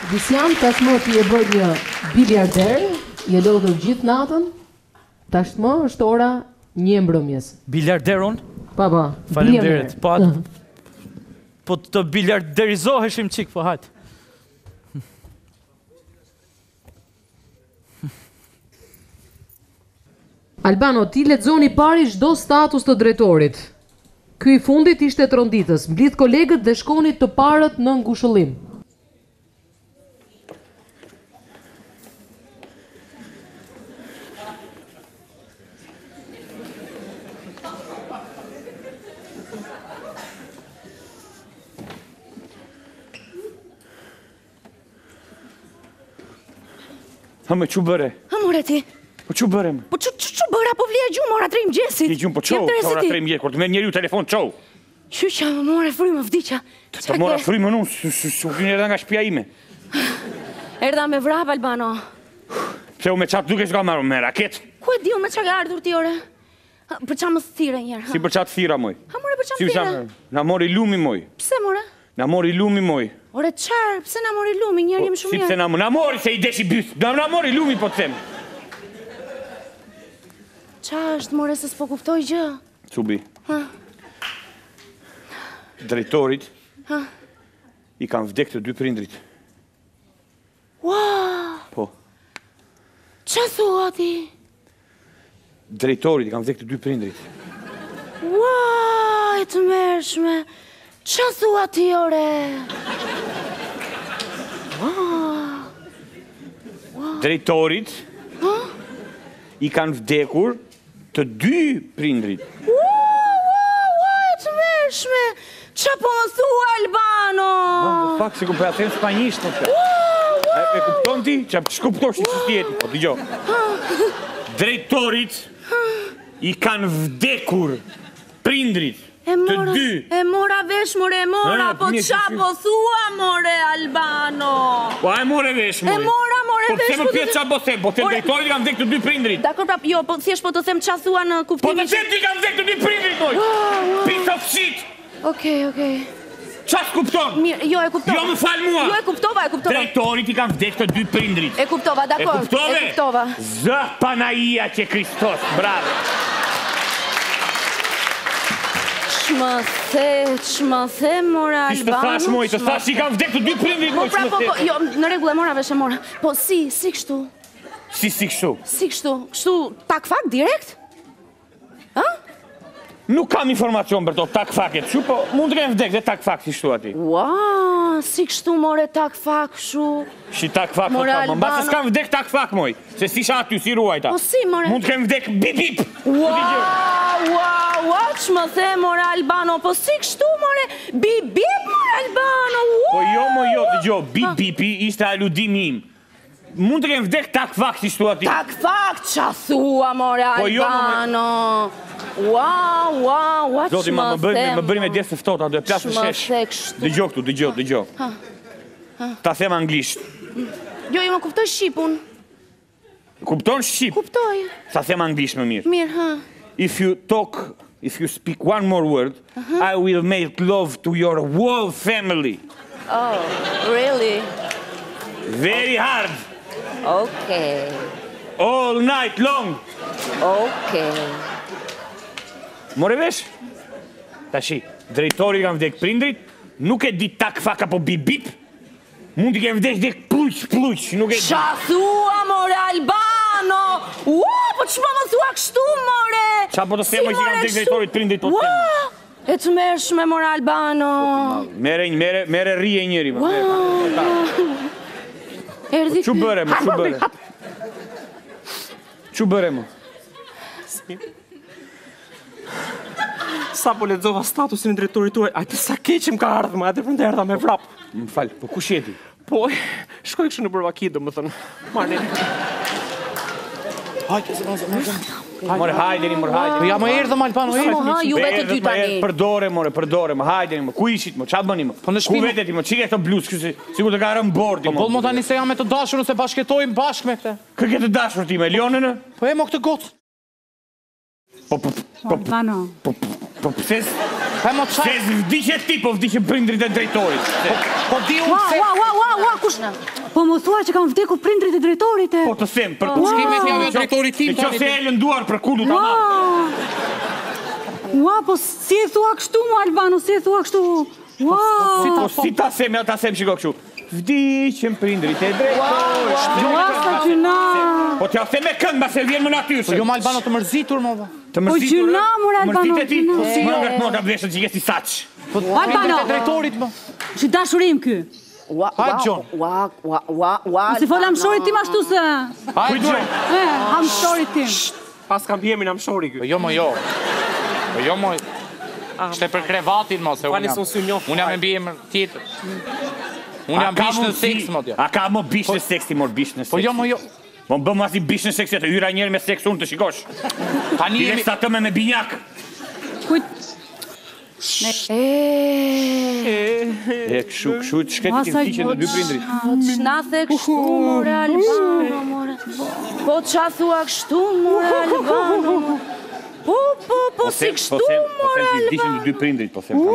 Visian, tashmë ti e bërë një biliarder, je lodhur gjithë natën, tashmë është ora 1 mbrëmjes. Biliarderon? Pa. Faleminderit. Po të biliarderizoheshim çik, po hajt. Albano, ti lexoni pari çdo status të drejtorit. Ky i fundit ishte tronditës. Mblidh kolegët dhe shkoni të parët në ngushëllim. Ha me që bëre? Ha more ti? Po që bëre me? Po që bëra po vlija gjumë, ora 3 mëngjesit. Ti gjumë, po qo, ora 3 mëngjesit, kur të merr njeriu telefon, qo. Qyqa, më more frymë, vdiqa. Të mora frymën unë, su vjen edhe nga shtëpia ime. Erdha me vrap, Albano. Pse u me qatë duke s'ka marrë me raket? Ku e di unë me qa ka ardhur ti ore? Për qa më thire njerë? Si për qatë thira, moj? Ha more për qa më thire? Na mori lumi, moj. Pse more? Na mori lumi, moj. Ore qarë, pse na mori lumi, njerë jem shumë Si pse na mori, se i deshi bys. Na mori lumi, po të them. Qa është, more, se s'po kuftoj gjë? Cubi. Drejtorit i kanë vdek të 2 prindrit. Ua! Po. Qa thua ti? Drejtorit i kanë vdek të 2 prindrit. Ua, e të mërshme. Qa thua ti, ore? Drejtorit i kanë vdekur të 2 prindrit. Ua, e të mërshme. Qa po më thua, Albano? Fak, se ku për atë në spanjisht, po të. E kupton ti? Qa shkuptosh që t'jeti, po t'i gjo. Drejtorit i kanë vdekur prindrit të 2. E mora vesh, more, e mora, po qa po thua, more, Albano? Po e more vesh, more. E mora, more, vesh. Po pse më pjetë qa po them, po them drejtorit i kanë vdek të 2 prindrit. Dakor, prap, jo, po thjesht po të them qa thua në kuptimin. Po të them ti kanë vdek të 2 prindrit, moj. Piece of shit. Okej. Qa s'kupton? Mirë, jo, e kuptova. Jo më falë mua. Jo, e kuptova. Drejtorit i kanë vdek të 2 prindrit. E kuptova, dakor. E kuptova? Zë Panaia që Kristos, bravo. Ç'më the, mora, Albano. Ti të thash, moj, të thash i kanë vdek të 2 prindrit, moj, që më the. Jo, në rregull, e mora vesh, e mora. Po si kështu? Si kështu? Si kështu? Kështu tak fak direkt? Nuk kam informacion për to, tak faket, shu, po mund të kemë vdek dhe tak fak si shtu ati. Ua, si kështu, more, tak fak, shu. Si tak fak, po më mbas se s'kam vdek tak fak, moj, se si sha aty, si ruajta. Po si, more? Mund të kemë vdek bip, bip. Ua, që më the, more, Albano, po si kështu, more, bip, bip, more, Albano, Po jo, dëgjo, bip, bipi, ishte aludimi im. Mund të kemë vdek tak fak si shtu ati. Tak fak, qa thua, more, Albano. Ua, Zoti, që më the, më bëri me djesë të ftota, do e plasë të shesh. Dëgjo këtu, dëgjo. Ta them anglisht. Jo, më kuptoj Shqipun. Kupton Shqip? Kuptoj. Ta them anglisht më mirë. Mirë, If you speak one more word, I will make love to your whole family. Oh, really? Very hard. Okay. All night long. Okay. More vesh? Tashi, drejtori kanë vdek prindrit, nuk e di tak fak apo bip bip. Mund t'i kemë vdek pluq, nuk e di. Qa thua, more, Albano? Po që më thua kështu, more? Qa po të themoj që kanë vdek drejtorit prindrit po të themoj? E të mërshme, more, Albano. Mere rije njëri, më. Që bëre, më? Që bëre, më? Sa po lexova statusin e drejtorit tuaj, ajte sa keqim ka ardhur, më atë për erdha me vrap. Më fal, po kush jeti? Po, shkoj kështu në Bërvaki, domethënë. Marrni. Hajde, More, hajdeni. Ja më erdhëm, Albano, Ju vetë dy tani. Përdore, hajdeni, ku ishit, qa bëni, Po në ku vetet, qike këto bluz, sigur të ka rëmë bordi. Po më tani se jam me të dashur nëse bashketojmë bashkë me këte. Kë ke të dashur ti me Lionën? Po e mo këtë gotë. Po, pse Se vdiqe ti, po vdiqe prindrit e drejtorit. Po di unë se... Ua, kush... Po më thua që kam vdekur prindrit e drejtorit e... Po të them, për Shkime të javë drejtorit tim. E që se e lënduar për kullu ta ma. Ua, po si e thua kështu, mu Albano, si e thua kështu? Ua... Po si ta sem, shiko kështu. Vdiqen prindrit e drejtorit. Ua, sa gjuna... Po t'ja them me kënd, ma se vjen më natyrë. Po jo më Albano të mërzitur, më va. Të mërzitur... Po gjuna, mor Albano, Mërzit e ti, gjuna. si më nga të moda veshën që jesi saq. Albano! Të drejtorit, më. Që dashurim ky. Hajt, Gjon. Si fola mshorit tim ashtu se... Hajt, Gjon. Mshorit tim. Pas kam pjemi në mshori ky. Po jo, më jo. Po jo, më... Shte për krevatin, më, se Fali son sy njoft. unë jam e mbi emër tjetër. Unë jam bish në seks, më, tja. A ka më bish në seks, ti mor bish në seks. Po jo, më jo. Po më bëm asi bish në seks, të hyra njerë me seks unë të shikosh. Tani Ti jemi... resta të me binjak. E këshu, të shketi ti vdiqen në dy prindrit. Shnathe kështu, more Albano, more. Po qa thua kështu, more Albano. Po si kështu, more Po them ti vdiqen në dy prindrit, po them.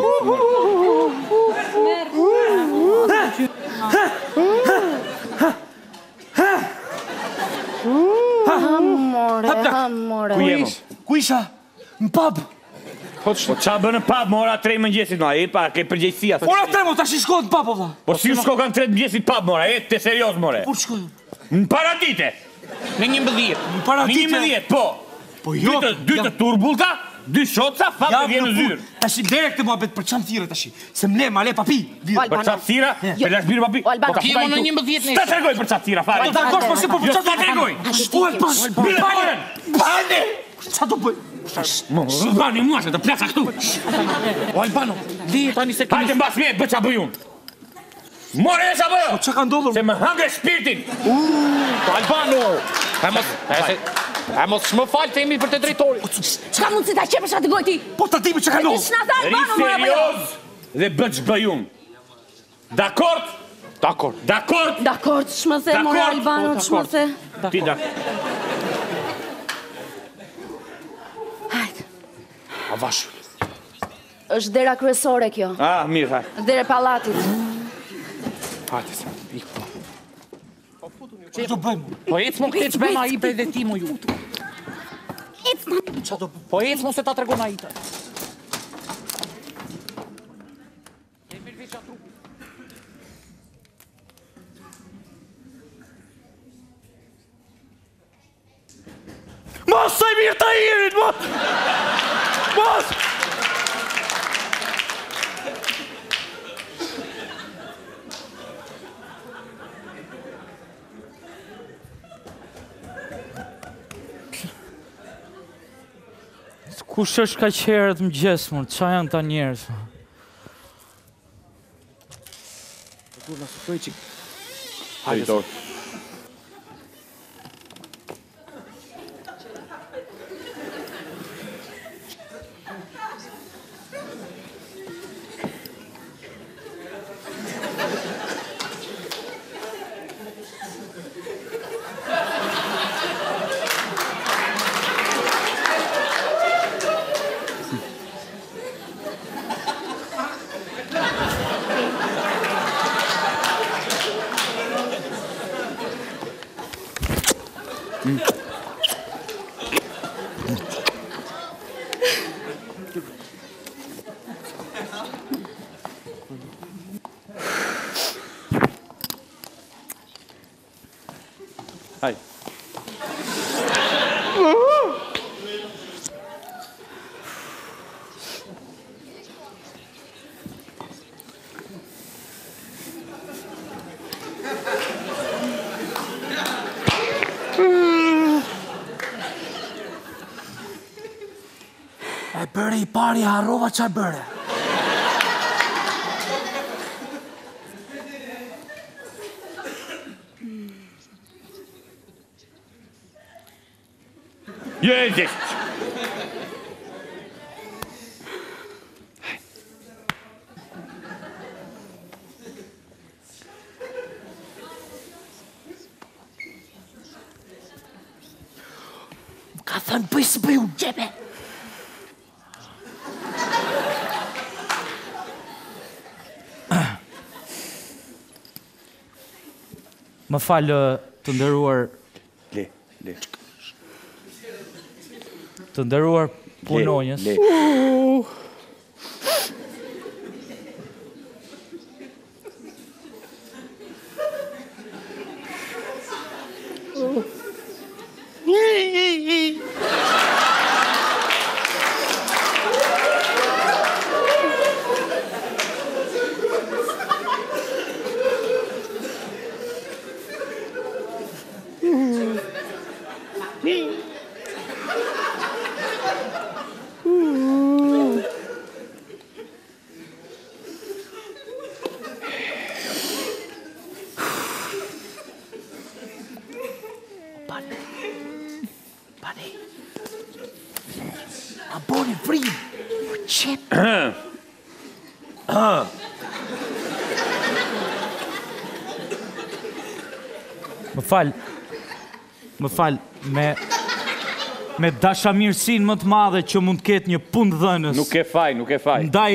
More. Ku jemo? Ku isha? Në pub. Po qa bë në pub, mora 3 mëngjesit, no, e pa, ke përgjegjësia. Ora 3 mo, tash i shkoj në pub, valla. Po si u shko kanë 3 mëngjesit pub, mora, e te serios, more. Kur shkoj? Në paradite. Në 11. Në paradite. Në 11, po. Po jo. Dy të turbullta, 2 shoca, fat të vjen në zyrë. Tash direkt të muhabet për çam thirrë tash. Se mle, ma le papi. Për çap thira, për lash birë papi. Albano. Po kemo në 11 Ta tregoj për çap thira, fare. Po takosh po se po çam Ta tregoj. Bane. Çfarë do bëj? Bani mua se të plasa këtu. O Albano, li tani se Hajde mbas mjet, bë ç'a bëj unë. More e ç'a bëj? Çka ka ndodhur? Se më hangre shpirtin. Po Albano! E mos shmë falë të jemi për të drejtorit. Çka mund si ta qepësh atë gojti? Po ta dimi çka ka ndodhur. Shnathe Ri Albano, more apo jo? serios dhe bëj ç'bëj unë. Dakord? Dakor. Dakord? Dakord, shmëthe, more Dakord. Albano, shmëthe. Ti da. A vash. Është dera kryesore kjo. Ah, mirë, hajde. Dera e pallatit. Hajde se. Ik po. Çfarë do bëjmë? Po ec më këtë që bëna i për dhe ti më ju. Po ec më se ta tregona i të. Mos sa i mirë ta irit, mos! Mos! Kush është ka qerët më gjesë, mërë, qa janë ta njerës, mërë? Hajde, dorë. Hajde. E bëre i pari, harrova qa bëre. Jo e gjithë. Ka thënë bëj së bëj unë, gjepe. Më falë të nderuar... Le. Të nderuar punonjës. Më falë, me dashamirësinë më të madhe që mund të ketë një punë dhënës. Nuk e faj. Ndaj,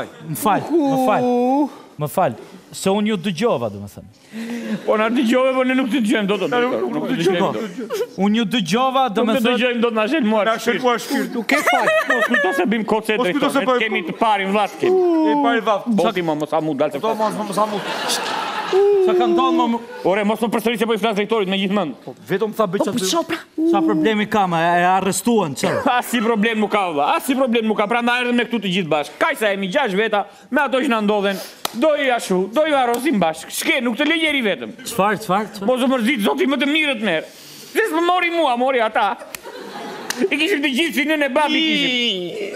më falë, se unë ju dëgjova, dhe më thënë. Po na dëgjove, po ne nuk të dëgjojmë dot. Nuk të dëgjojmë. Unë ju dëgjova, dhe më thënë. Nuk të dëgjojmë dot, na shelmuar shpirt. Nuk e faj. Mos kujto se bim koce drejtor. Ne kemi të parin vllaç kemi. Boti mos amu dalë. Mos amu. Sa ka ndonë më... Ore, mos më përsëri se po i flas drejtorit me gjithmonë. Vetëm tha bëj çfarë. Sa problemi ka, e arrestuan, çfarë? Asi problem nuk ka, valla. Asi problem nuk ka. Pra na erdhëm ne këtu të gjithë bashkë. Kaq sa jemi 6 veta, me ato që na ndodhen. Do i ashu, do i harrosim bashkë. Shke, nuk të lë njeri vetëm. Çfarë? Mos u mërzit zoti më të mirët merr. Se s'më mori mua, mori ata. I kishim të gjithë sinën e babi kishim.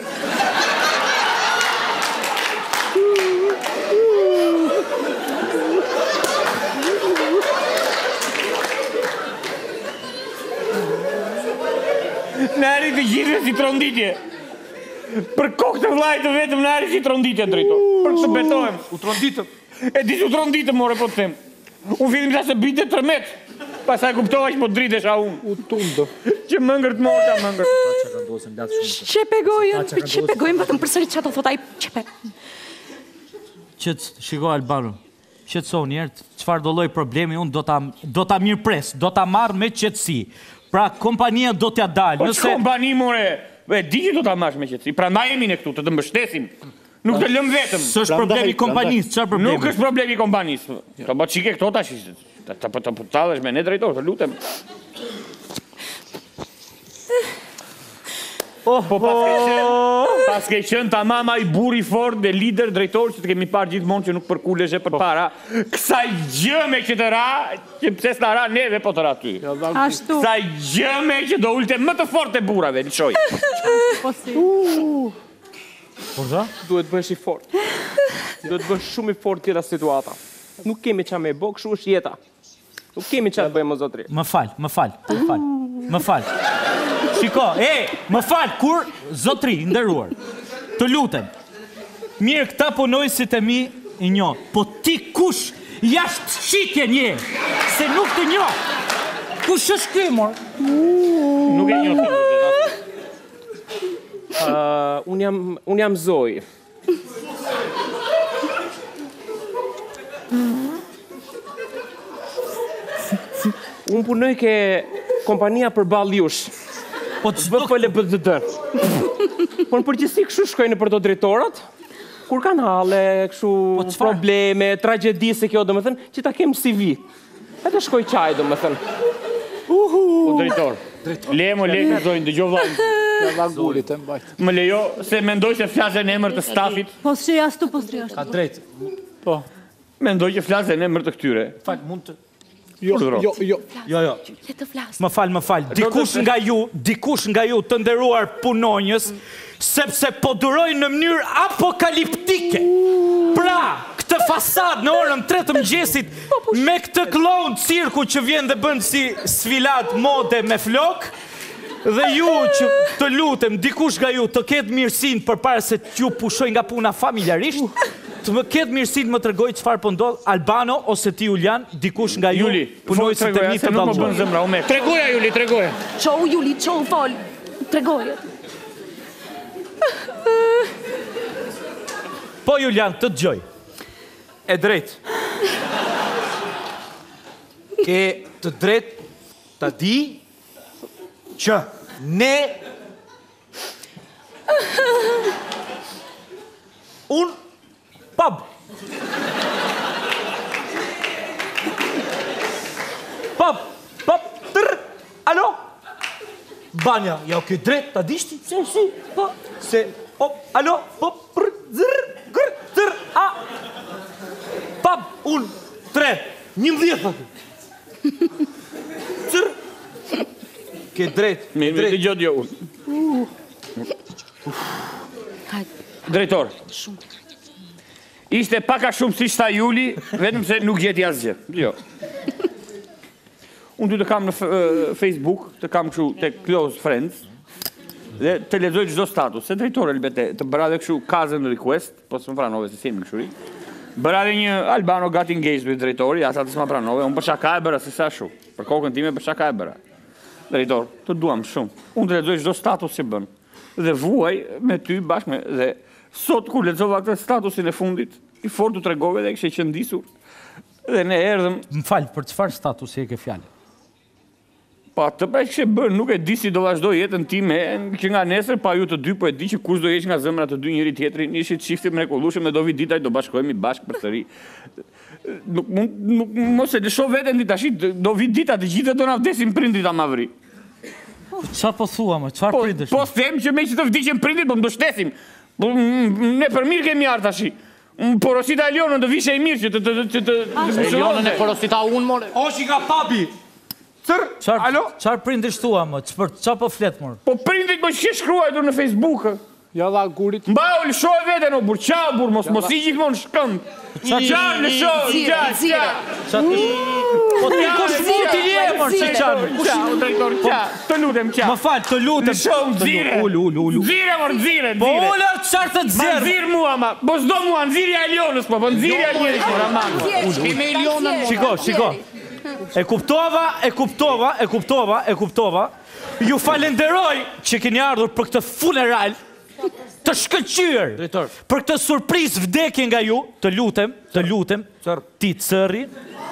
Në eri të gjithë si tronditje. Për kokë të vlajtë vetëm në eri si tronditje, drejto. Për të betohem. U tronditëm. E di u tronditëm, more, po të them. Unë fillim sa se bite 3 metë. Pasaj kuptova që po dritesha unë. U tundë. Që mëngër të morta, mëngër. Qepegojmë, vetëm përsëri që të thot ai qepe. Shiko Albano, qetëso njerë, çfarë do lloj problemi, unë do ta mirëpres, do ta marr me qetësi. Pra, kompania do t'ja dalë. Po që kompani, more? E di që do t'a marrësh me qetësi. Pra na jemi ne këtu, të mbështesim. Nuk të lëm vetëm. S'është problemi kompanisë, çfarë problemi? Nuk është problemi kompanisë. Ka bë çike këto tash. Ta tallesh me ne drejtor, të lutem. Po pas ke qenë tamam ai burri fort dhe lider drejtor që të kemi parë gjithmonë që nuk përkuleshe për para. Kësaj gjëme që të ra, që pse s'na ra neve po të ra ty. Ashtu. Kësaj gjëme që do ulte më të fort e burrave, lëshoj. Po si. Por da? Duhet bësh i fort. Duhet bësh shumë i fort tjera situata. Nuk kemi qa me bë, kështu është jeta. Nuk kemi qa të bëjmë o zotri. Më fal. Shiko, më fal, kur zotri, nderuar, të lutem. Mirë këta punojësit e mi i njoh, po ti kush jashtë shitje nje, se nuk të njoh. Kush është ky, mor? Nuk e njoh. Unë jam Zoj. Unë punoj ke kompania për balë jush. Po të Bë fële për të tërë. Po në përgjithësi kështu shkojnë për të drejtorat, kur kanë hale, kështu probleme, tragedi se kjo, do më thënë, që ta kemë CV. E të shkoj qaj, do më thënë. O drejtor, le këzojnë, dëgjo vlajnë. Më lejo, se mendoj që flasë në emër të stafit. Po si ashtu, po si ashtu. Ka drejt. Po, mendoj që flasë në emër të këtyre. Fakt, mund të... Jo. Le të flas. Më fal. Dikush nga ju të nderuar punonjës, sepse po duroj në mënyrë apokaliptike. Pra, këtë fasad në orën 3 të mëngjesit, me këtë kloun cirku që vjen dhe bën si sfilat mode me flok, dhe ju që të lutem, dikush nga ju të ketë mirësinë përpara se t'ju pushoj nga puna familjarisht, të më ketë mirësinë më tregoj çfarë po ndodh, Albano ose ti Julian, dikush nga ju punojësit e mi të dallgoj. Tregoja Juli, tregoja. Qou Juli, qou fol. Tregoje. Po Julian, të dëgjoj. E drejt. ke të drejtë ta di që ne unë pub tërë, alo? Banja, ja o ke drejt, ta dishti? Si, po, se, alo, po, zërë, a, pub, unë, 3, 11, zërë, ke drejt, Mirë, të gjotë jo unë. Drejtor, ishte paka shumë si shta Juli, vetëm se nuk gjeti asgjë. Jo. Unë ty të kam në Facebook, të kam këshu të close friends, dhe të lezoj çdo status. Se drejtore, Elbete, të bëra dhe këshu cousin request, po së më pranove se si më këshuri, bëra dhe një Albano got engaged with drejtori, asa të së më pranove, unë për shaka e bëra, si sa shu. Për kokën time për shaka e bëra. Drejtor, të duam shumë. Unë të lezoj çdo status që bën. Dhe vuaj me ty bashkë me... Dhe sot kur lezova këtë statusin e fundit, i fort të tregove dhe kështë qëndisur. Dhe ne erdhëm... Më falë, për çfarë statusi e ke fjallë? Pa, të pa e kështë bërë, nuk e di si do vazhdoj jetën time, që nga nesër, pa ju të dy, po e di që kush do jesh nga zëmra të dy njëri tjetrin, ishit shifti mrekullueshëm dhe do vi ditaj do bashkojemi bashkë për sëri. Mos e lësho veten ti tash, do vi dita të gjithë do na vdesin prindrit a mavri. Qa po thua më, çfarë prindesh? Po them që me që të vdiqen prindrit, po më do shtesim. Ne për mirë kemi artë tashi. Porosita Elionën do vishe i mirë që të Elionën e porosita unë, more. Oshi nga papi! Alo? Qarë prindesh thua më, qa po flet mërë? Po prindrit më që shkruajtur në Facebook. Ja dha gurit. Mba u lëshoj veten, o burë, qa burë, mos i gjithmonë shkënd. Qa lëshoj, qa. Po ti kush mu t'i lje mërë që qarë? Qa, o drejtor, qa. Të lutem, qa. Më falë, të lutem. Lëshoj, zire. Ullu. Zire, mërë, zire. Po ullë, qarë të të Ma zirë? zirë mua, ma. Po s'do mua, nëzirja Elionës, po nëzirja njerit, mërë, aman. Shkime Elionën, Shiko. E kuptova. Ju falenderoj që keni ardhur për këtë funeral të shkëlqyer. Për këtë surprizë vdekje nga ju, të lutem, ti cërri.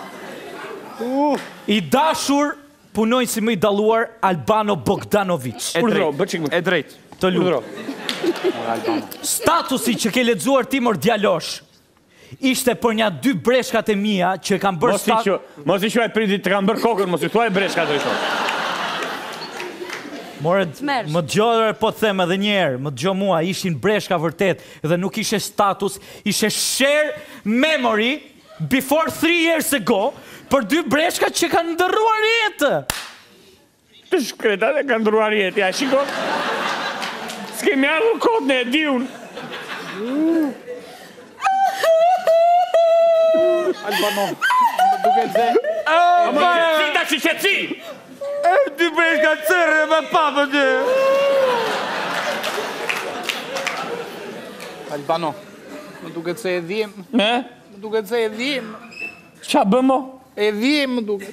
I dashur punojnë si më i dalluar Albano Bogdanović. Urdhro, bëçik më. E drejt, të lutem. Statusi që ke lexuar ti mor djalosh ishte për një 2 breshkat e mia që kam bërë Mos i quaj prindit të kam bërë kokën, mos i thuaj breshkat drejtor. More, më dëgjoj po të them edhe një herë, më dëgjoj mua, ishin breshka vërtet dhe nuk ishe status, ishe share memory before 3 years ago për 2 breshkat që kanë ndërruar jetë. Të shkreta dhe kanë ndërruar jetë, ja, shiko. S'kemi ardhur kot në e di unë. Albano, duke të Qëtësi, qëtësi! Ty breshka cërë me papën të. Albano, më duke të se e dhim. Me? Më duke të se e dhim. Qa bëmo? E dhim më duke.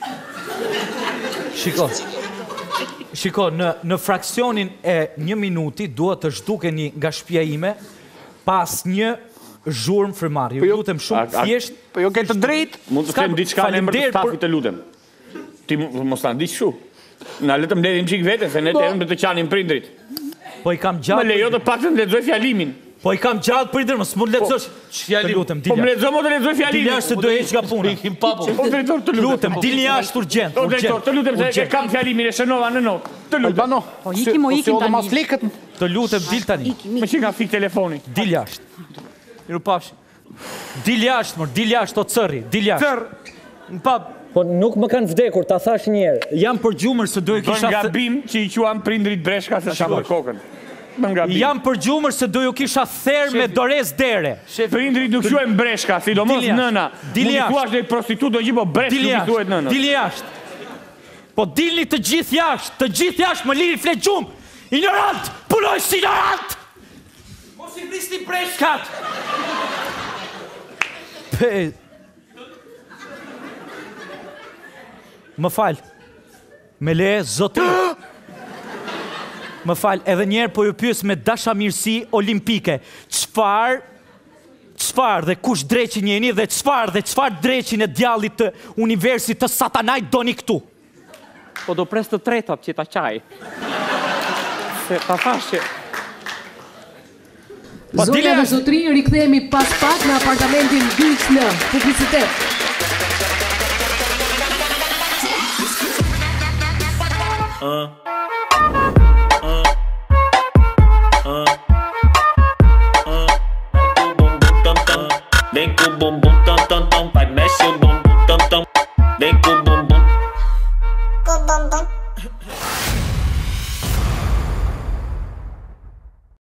Shiko, në fraksionin e 1 minuti duhet të zhdukeni nga shtëpia ime pas një zhurmë frymari. Ju lutem shumë thjesht. Po jo ke të drejt. Mund të them diçka në emër të stafit, të lutem. Ti mos ta ndiq kështu. Na letëm mbledhim çik veten se ne temëm të qanim prindrit. Po i kam gjallë. Më lejo të paktën të lexoj fjalimin. Po i kam gjallë prindër, mos mund lexosh. Të lutem, Po më lexo, të lexoj fjalimin. Dil jashtë se do heq nga puna. O drejtor, të lutem. Dil jashtë urgjent. O drejtor, të lutem se e kam fjalimin e shënova në notë. Të lutem. Albano, Po ikim mas tani. lekët. Të lutem, dil tani. Më që nga fik telefoni. Dil jashtë. Miru pafshi. Dil jashtë, o cërri, dil jashtë. Cërë, në pap. Po nuk më kanë vdekur, ta thash një herë. Jam përgjumër se do e Bën kisha... gabim që i quan prindrit breshka se shka për kokën. Bën gabim. Jam përgjumër se do ju kisha therë me dorez dere. Prindrit nuk quajnë breshka, sidomos nëna. Dil Mund i jashtë. thuash dhe i prostitut do gjithë, po breshk nuk i thuhet nënës. Dil jashtë. Po dilni të gjithë jashtë, më liri flet gjumë. Ignorant, punoj si ignorant. Mos i vrisni breshkat. Më falë, me le zotri. Më falë, edhe njerë po ju pyes me dashamirësi olimpike. Çfarë dhe kush dreqin jeni dhe çfarë dreqin e djallit të universit të satanajt doni këtu? Po do pres të tretat që ta qaj. Se ta thash që... Zonja dhe zotrinj, rikthehemi pas pak në apartamentin 2X. Publicitet. Vem com o bumbum tam tam tam, vai mexe o bumbum tam tam. Vem com o bumbum.